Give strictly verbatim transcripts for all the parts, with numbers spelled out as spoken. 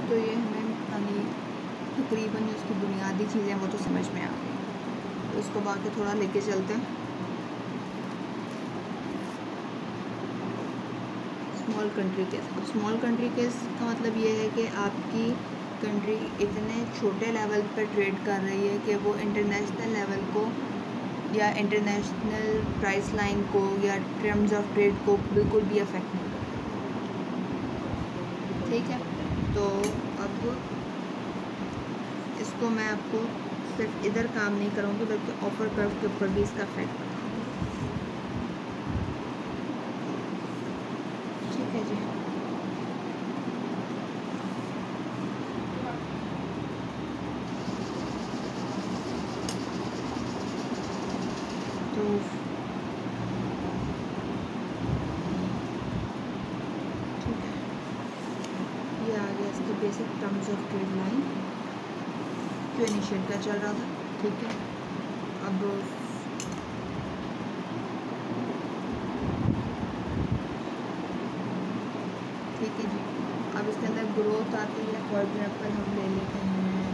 तो ये हमें यानी तकरीबन जो इसकी बुनियादी चीज़ें वो तो समझ में आ गई, तो इसको बाकी थोड़ा लेके चलते हैं। Small country case. अब स्मॉल कंट्री केस का मतलब ये है कि आपकी कंट्री इतने छोटे लेवल पर ट्रेड कर रही है कि वो इंटरनेशनल लेवल को या इंटरनेशनल प्राइस लाइन को या टर्म्स ऑफ ट्रेड को बिल्कुल भी अफेक्ट नहीं करती। ठीक है, तो अब इसको मैं आपको सिर्फ इधर काम नहीं करूँगी बल्कि ऑफर कर्व के ऊपर भी इसका इफेक्ट बताऊँगी। ठीक है जी। तो ठीक है, ये आ गया इसका basic terms of trade line जो इनिशियल का चल रहा था। ठीक है, अब ठीक है जी, अब इसके अंदर ग्रोथ आती है। फॉर एग्जाम्पल हम ले लेते हैं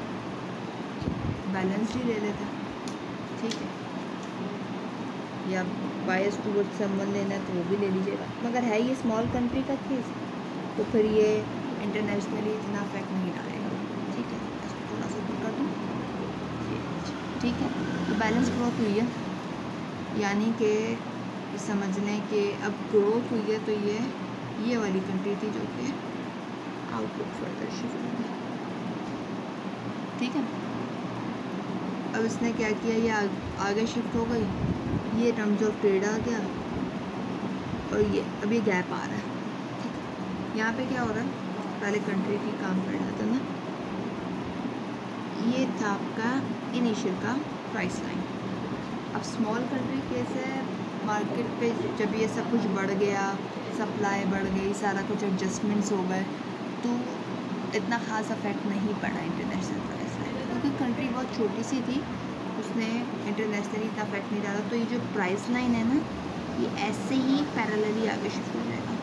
बैलेंस ही ले लेते हैं। ठीक है, या बायस टूवर्ड समवन लेना है तो वो भी ले लीजिएगा, मगर है ये स्मॉल कंट्री का केस तो फिर ये इंटरनेशनली इतना अफेक्ट नहीं डालेगा। ठीक है, इसको थोड़ा सा ऊपर कर दूँ। ठीक है, तो बैलेंस ग्रोथ हुई है, यानी कि समझने के अब ग्रोथ हुई है तो ये ये वाली कंट्री थी जो कि आउटलुक फर्दर शिफ्ट हुई। ठीक है, अब इसने क्या किया, ये आ, आगे शिफ्ट हो गई, ये टर्म्स ऑफ ट्रेड आ गया और ये अब ये गैप आ रहा है। ठीक है, यहाँ पे क्या हो रहा है, पहले कंट्री की काम कर रहा था ना, ये था आपका इनिशियल का प्राइस लाइन। अब स्मॉल कंट्री कैसे मार्केट पे जब ये सब कुछ बढ़ गया, सप्लाई बढ़ गई, सारा कुछ एडजस्टमेंट्स हो गए, तो इतना ख़ास अफेक्ट नहीं पड़ा इंटरनेशनल प्राइस लाइन, क्योंकि कंट्री बहुत छोटी सी थी, उसने इंटरनेशनली इतना अफेक्ट नहीं डाला। तो ये जो प्राइस लाइन है ना, ये ऐसे ही पैरेलली आगे शिफ्ट हो जाएगा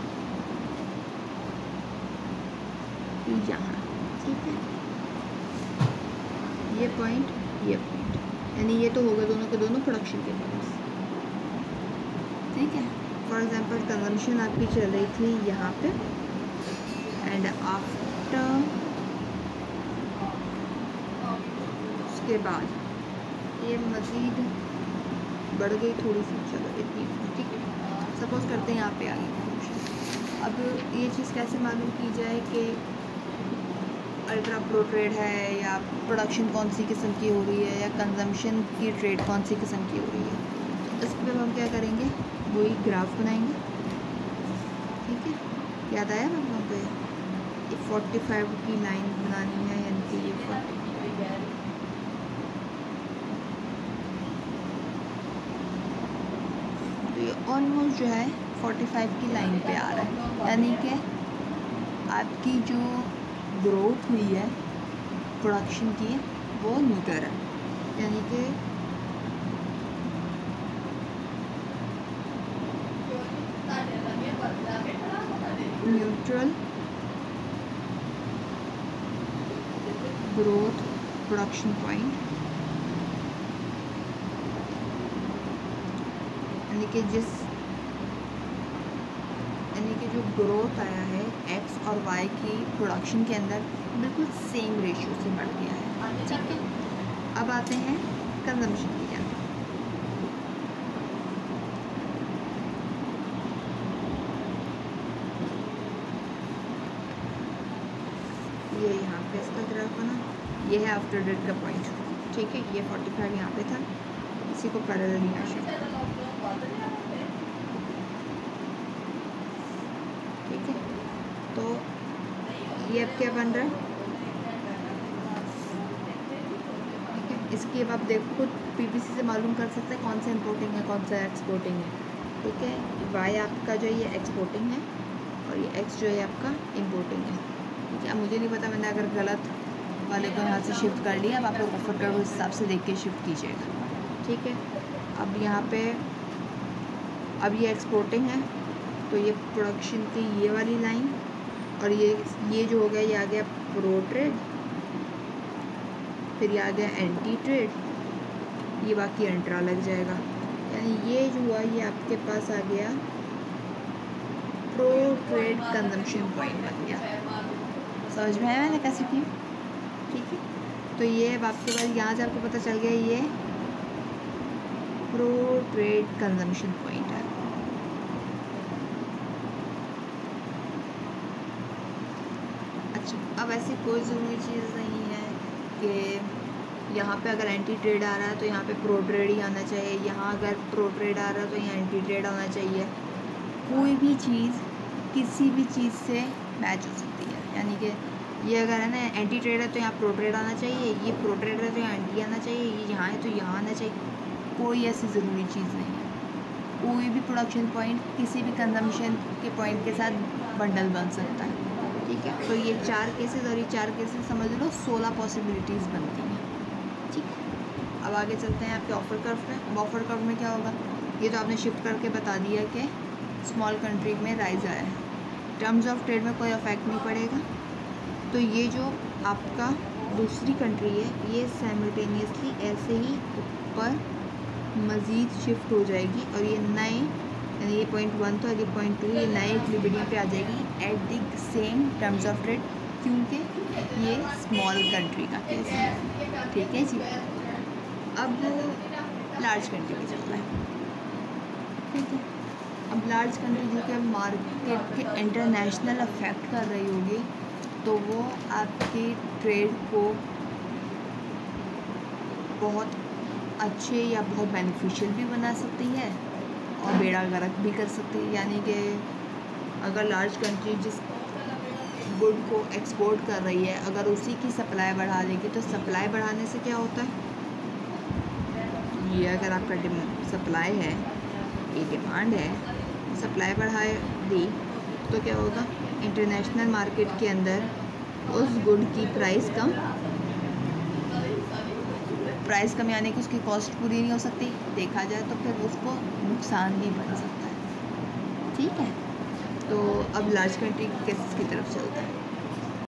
यहाँ। ठीक है, ये पॉइंट ये पॉइंट, यानी ये तो होगा दोनों के दोनों प्रोडक्शन के पास। ठीक है, फॉर एग्जांपल कंजम्पशन आपकी चल रही थी यहाँ पे एंड आफ्टर उसके बाद ये मज़ीद बढ़ गई थोड़ी सी, चलो इतनी। ठीक है, सपोज़ करते हैं यहाँ पे आ गई कंजम्पशन। अब ये चीज़ कैसे मालूम की जाए कि अल्ट्रा प्रो ट्रेड है या प्रोडक्शन कौन सी किस्म की हो रही है या कंजम्पशन की ट्रेड कौन सी किस्म की हो रही है? तो इस पर हम क्या करेंगे, वही ग्राफ बनाएंगे। ठीक है, याद आया ना वहाँ पे ये फोर्टी फाइव की लाइन बनानी है, यानी कि ये फोर्टी तो ये ऑलमोस्ट जो है फोर्टी फाइव की लाइन पे आ रहा है, यानी कि आपकी जो ग्रोथ हुई है प्रोडक्शन की वो न्यूट्रल है, यानी कि न्यूट्रल ग्रोथ प्रोडक्शन पॉइंट, यानी कि जिस यानी कि जो ग्रोथ आया है एक्स और वाई की प्रोडक्शन के अंदर बिल्कुल सेम रेशियो से बढ़ गया है। ठीक है, अब आते हैं कंजम्पशन की तरफ। ये यहाँ पे इसका ग्राफ बना, ये है आफ्टर डेट का पॉइंट। ठीक है, ये फोर्टी फाइव यहाँ पे था, इसी को पैरेलल यहाँ शिफ्ट। ठीक है, तो ये अब क्या बन रहा है, ठीक है, इसकी अब आप देखो खुद पीपीसी से मालूम कर सकते हैं कौन सा इंपोर्टिंग है कौन सा एक्सपोर्टिंग है। ठीक है, वाई आपका जो है ये एक्सपोर्टिंग है और ये एक्स जो है आपका इंपोर्टिंग है। ठीक है, अब मुझे नहीं पता मैंने अगर गलत वाले को यहाँ से शिफ्ट कर लिया, अब आप लोग ऑफर कर्व उस हिसाब से देख के शिफ्ट कीजिएगा। ठीक है, अब यहाँ पे अब ये एक्सपोर्टिंग है तो ये प्रोडक्शन की ये वाली लाइन और ये ये जो हो गया ये आ गया प्रो ट्रेड, फिर ये आ गया एंटी ट्रेड, ये बाकी इंट्रा लग जाएगा। यानी ये जो हुआ ये आपके पास आ गया प्रो ट्रेड कंजम्पशन पॉइंट बन गया। समझ में आया मैंने कैसे की? ठीक है, तो ये अब आपके पास यहाँ से आपको पता चल गया ये प्रो ट्रेड कंजम्पशन पॉइंट है। अच्छा, अब ऐसी कोई ज़रूरी चीज़ नहीं है कि यहाँ पे अगर एंटी ट्रेड आ रहा है तो यहाँ पे प्रो ट्रेड ही आना चाहिए, यहाँ अगर प्रो ट्रेड आ रहा है तो यहाँ एंटी ट्रेड आना चाहिए। कोई भी चीज़ किसी भी चीज़ से मैच हो सकती है। यानी कि ये अगर है ना एंटी ट्रेड है तो यहाँ प्रो ट्रेड आना चाहिए, ये प्रो ट्रेड है तो यहाँ एंटी आना चाहिए, ये यहाँ है तो यहाँ आना चाहिए। कोई ऐसी ज़रूरी चीज़ नहीं है। कोई भी प्रोडक्शन पॉइंट किसी भी कंजम्पशन के पॉइंट के साथ बंडल बन सकता है। ठीक है, तो ये चार केसेस और ये चार केसेस समझ लो सोलह पॉसिबिलिटीज़ बनती हैं। ठीक है, अब आगे चलते हैं आपके ऑफर कर्व में। ऑफर कर्व में क्या होगा ये तो आपने शिफ्ट करके बता दिया कि स्मॉल कंट्री में राइज आया है, टर्म्स ऑफ ट्रेड में कोई अफेक्ट नहीं पड़ेगा। तो ये जो आपका दूसरी कंट्री है ये साइमल्टेनियसली ऐसे ही ऊपर मज़ीद शिफ्ट हो जाएगी और ये नए यानी ये पॉइंट वन तो ये पॉइंट टू ये नए इक्विलिब्रियम पे आ जाएगी at the same terms of trade, क्योंकि ये स्मॉल कंट्री का केस है। ठीक है जी, अब लार्ज कंट्री में चल रहा है। ठीक है, अब लार्ज कंट्री जो कि मार्केट के इंटरनेशनल अफेक्ट कर रही होगी तो वो आपकी ट्रेड को बहुत अच्छे या बहुत बेनिफिशियल भी बना सकती है और बेड़ा गर्क भी कर सकती है। यानी कि अगर लार्ज कंट्री जिस गुड को एक्सपोर्ट कर रही है अगर उसी की सप्लाई बढ़ा देगी तो सप्लाई बढ़ाने से क्या होता है, ये अगर आपका सप्लाई है ये डिमांड है, सप्लाई बढ़ाए दी तो क्या होगा, इंटरनेशनल मार्केट के अंदर उस गुड की प्राइस कम प्राइस कम यानी कि उसकी कॉस्ट पूरी नहीं हो सकती, देखा जाए तो फिर उसको नुकसान भी बन सकता है। ठीक है, तो अब लार्ज कंट्री केसेस की तरफ चलते हैं।